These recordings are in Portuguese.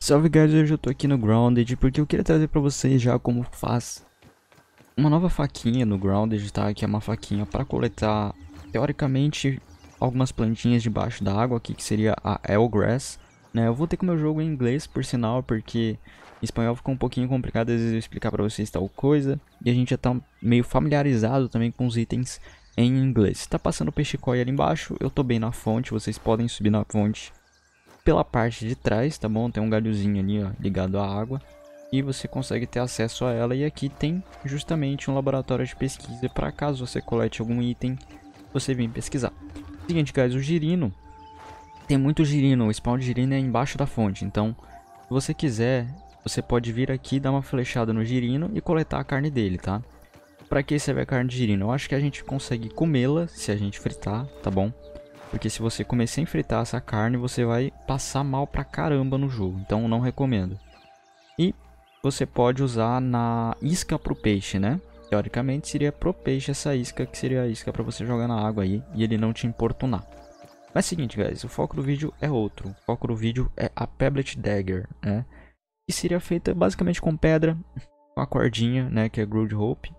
Salve guys, hoje eu tô aqui no Grounded porque eu queria trazer pra vocês já como faz uma nova faquinha no Grounded, tá? Que é uma faquinha para coletar, teoricamente, algumas plantinhas debaixo da água aqui, que seria a Eelgrass, né? Eu vou ter com o meu jogo em inglês, por sinal, porque em espanhol ficou um pouquinho complicado às vezes eu explicar pra vocês tal coisa, e a gente já tá meio familiarizado também com os itens em inglês. Tá passando o peixe-koi ali embaixo, eu tô bem na fonte, vocês podem subir na fonte pela parte de trás, tá bom? Tem um galhozinho ali, ó, ligado à água. E você consegue ter acesso a ela. E aqui tem justamente um laboratório de pesquisa para caso você colete algum item, você vem pesquisar. Seguinte, guys, o girino. Tem muito girino, o spawn de girino é embaixo da fonte. Então, se você quiser, você pode vir aqui, dar uma flechada no girino e coletar a carne dele, tá? Pra que serve a carne de girino? Eu acho que a gente consegue comê-la se a gente fritar, tá bom? Porque se você comer sem fritar essa carne, você vai passar mal pra caramba no jogo. Então não recomendo. E você pode usar na isca pro peixe, né? Teoricamente seria pro peixe essa isca, que seria a isca pra você jogar na água aí e ele não te importunar. Mas seguinte, guys, o foco do vídeo é outro. O foco do vídeo é a Pebblet Dagger, né? Que seria feita basicamente com pedra, com a cordinha, né? Que é Ground Rope.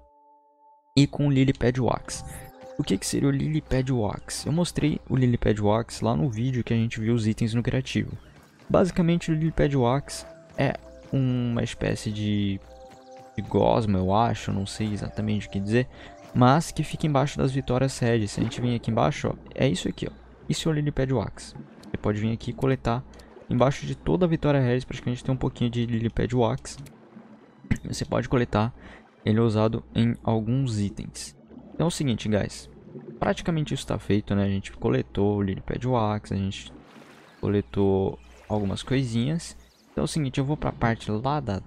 E com Lily Pad Wax. O que seria o Lily Pad Wax? Eu mostrei o Lily Pad Wax lá no vídeo que a gente viu os itens no criativo. Basicamente o Lily Pad Wax é uma espécie de gosma, eu acho, não sei exatamente o que dizer, mas que fica embaixo das Vitórias Red. Se a gente vir aqui embaixo, ó, é isso aqui, ó. Isso é o Lily Pad Wax. Você pode vir aqui e coletar embaixo de toda a Vitória Red, praticamente tem um pouquinho de Lily Pad Wax. Você pode coletar, ele é usado em alguns itens. Então é o seguinte, guys, praticamente isso está feito, né? A gente coletou o Lily Pad Wax, a gente coletou algumas coisinhas. Então é o seguinte, eu vou para a parte lá da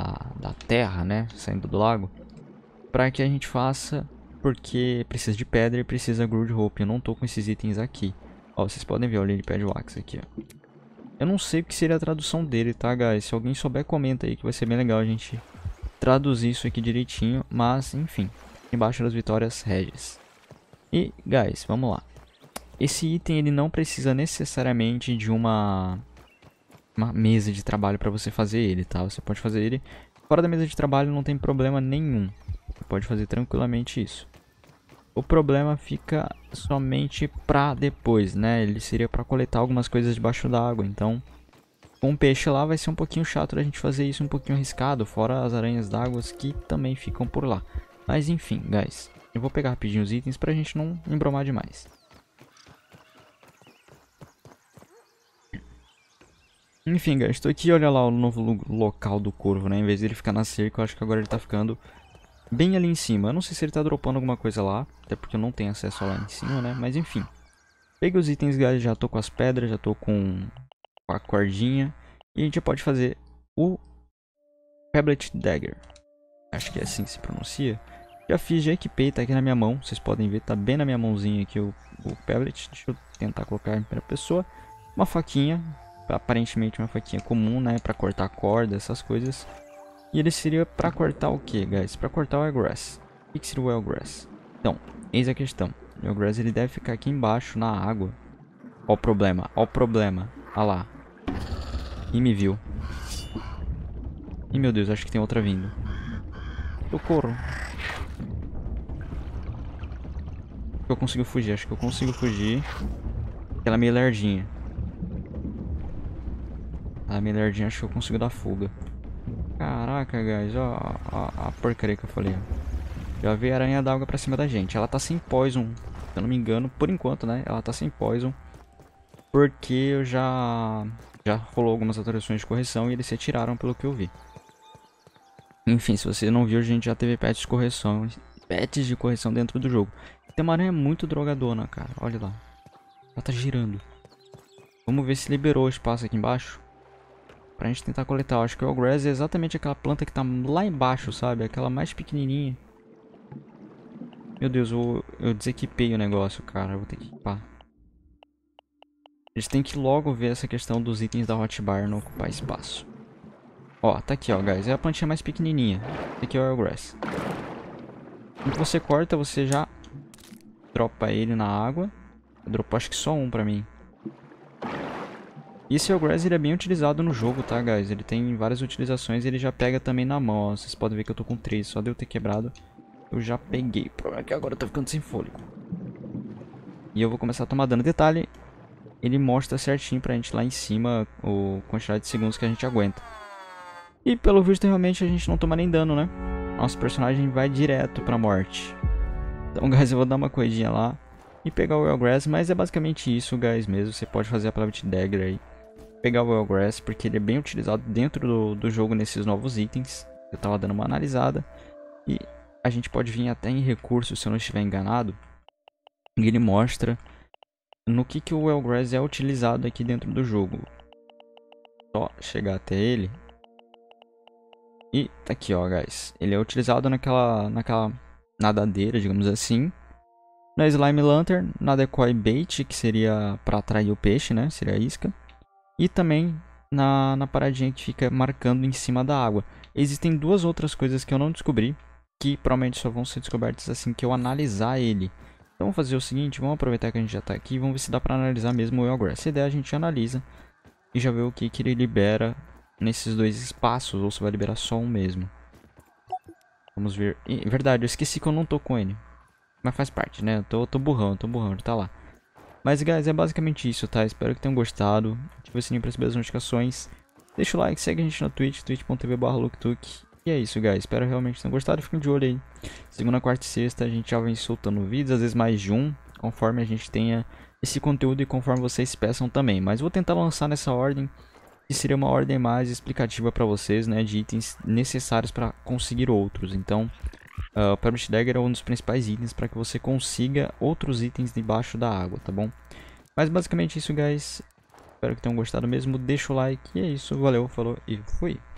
terra, né? Saindo do lago, para que a gente faça, porque precisa de pedra e precisa Ground Rope. Eu não tô com esses itens aqui. Ó, vocês podem ver o Lily Pad Wax aqui, ó. Eu não sei o que seria a tradução dele, tá, guys? Se alguém souber, comenta aí que vai ser bem legal a gente traduzir isso aqui direitinho, mas enfim, embaixo das Vitórias Regis. E guys, vamos lá. Esse item ele não precisa necessariamente de uma mesa de trabalho para você fazer ele, tá? Você pode fazer ele fora da mesa de trabalho, não tem problema nenhum. Você pode fazer tranquilamente isso. O problema fica somente pra depois, né? Ele seria para coletar algumas coisas debaixo d'água, então com o peixe lá vai ser um pouquinho chato a gente fazer isso, um pouquinho arriscado, fora as aranhas d'água que também ficam por lá. Mas enfim, guys, eu vou pegar rapidinho os itens pra gente não embromar demais. Enfim, guys, estou aqui, olha lá o novo local do corvo, né? Em vez dele ficar na cerca, eu acho que agora ele tá ficando bem ali em cima. Eu não sei se ele tá dropando alguma coisa lá, até porque eu não tenho acesso lá em cima, né? Mas enfim. Peguei os itens, guys, já tô com as pedras, já tô com a cordinha. E a gente já pode fazer o Pebblet Dagger. Acho que é assim que se pronuncia. Já fiz, já equipei, tá aqui na minha mão. Vocês podem ver, tá bem na minha mãozinha aqui o Pebblet. Deixa eu tentar colocar em primeira pessoa. Uma faquinha, aparentemente uma faquinha comum, né? Pra cortar corda, essas coisas. E ele seria pra cortar o que, guys? Pra cortar o Eelgrass. O que seria o Eelgrass? Então, eis a questão. O Eelgrass ele deve ficar aqui embaixo na água. Ó o problema, ó o problema. Olha lá. E me viu. Ih, meu Deus, acho que tem outra vindo. Socorro. Eu consigo fugir, acho que eu consigo fugir. Ela é meio lerdinha. Ela é meio lerdinha, acho que eu consigo dar fuga. Caraca, guys, ó a porcaria que eu falei. Já veio a aranha d'água pra cima da gente. Ela tá sem poison, se eu não me engano, por enquanto, né? Ela tá sem poison. Porque eu já rolou algumas atualizações de correção e eles se atiraram pelo que eu vi. Enfim, se você não viu, a gente já teve patches de correção dentro do jogo. Tem uma aranha muito drogadona, cara. Olha lá. Ela tá girando. Vamos ver se liberou o espaço aqui embaixo. Pra gente tentar coletar. Eu acho que o Eelgrass é exatamente aquela planta que tá lá embaixo, sabe? Aquela mais pequenininha. Meu Deus, eu desequipei o negócio, cara. Eu vou ter que equipar. Eles têm que logo ver essa questão dos itens da hotbar não ocupar espaço. Ó, tá aqui, ó, guys. É a plantinha mais pequenininha. Esse aqui é o Eelgrass. Quando você corta, você já dropa ele na água. Dropou acho que só um pra mim. E esse Eelgrass, ele é bem utilizado no jogo, tá, guys? Ele tem várias utilizações e ele já pega também na mão, ó. Vocês podem ver que eu tô com 3, só de eu ter quebrado, eu já peguei. O problema é que agora eu tô ficando sem fôlego. E eu vou começar a tomar dano. Detalhe, ele mostra certinho pra gente lá em cima a quantidade de segundos que a gente aguenta. E pelo visto, realmente, a gente não toma nem dano, né? Nosso personagem vai direto pra morte. Então, guys, eu vou dar uma corridinha lá e pegar o Eelgrass, mas é basicamente isso, guys, mesmo. Você pode fazer a Private Dagger aí. Pegar o Eelgrass, porque ele é bem utilizado dentro do jogo nesses novos itens. Eu tava dando uma analisada. E a gente pode vir até em recursos, se eu não estiver enganado. E ele mostra no que o Eelgrass é utilizado aqui dentro do jogo. Só chegar até ele. E tá aqui, ó, guys. Ele é utilizado naquela nadadeira, digamos assim. Na Slime Lantern, na Decoy Bait, que seria pra atrair o peixe, né? Seria a isca. E também na paradinha que fica marcando em cima da água. Existem duas outras coisas que eu não descobri, que provavelmente só vão ser descobertas assim que eu analisar ele. Então vamos fazer o seguinte, vamos aproveitar que a gente já tá aqui e vamos ver se dá pra analisar mesmo o Eelgrass. Se der, a gente analisa e já vê o que ele libera nesses dois espaços, ou se vai liberar só um mesmo. Vamos ver. Verdade, eu esqueci que eu não tô com ele. Mas faz parte, né? Eu tô burrão, ele tá lá. Mas, guys, é basicamente isso, tá? Espero que tenham gostado. Ative o sininho pra receber as notificações. Deixa o like, segue a gente na Twitch, twitch.tv/LukeTuke. E é isso, guys. Espero realmente que tenham gostado. Fiquem de olho aí. Segunda, quarta e sexta a gente já vem soltando vídeos, às vezes mais de um, conforme a gente tenha esse conteúdo e conforme vocês peçam também. Mas vou tentar lançar nessa ordem, que seria uma ordem mais explicativa pra vocês, né? De itens necessários pra conseguir outros. Então, o Private Dagger é um dos principais itens para que você consiga outros itens debaixo da água, tá bom? Mas basicamente isso, guys. Espero que tenham gostado mesmo. Deixa o like e é isso. Valeu, falou e fui.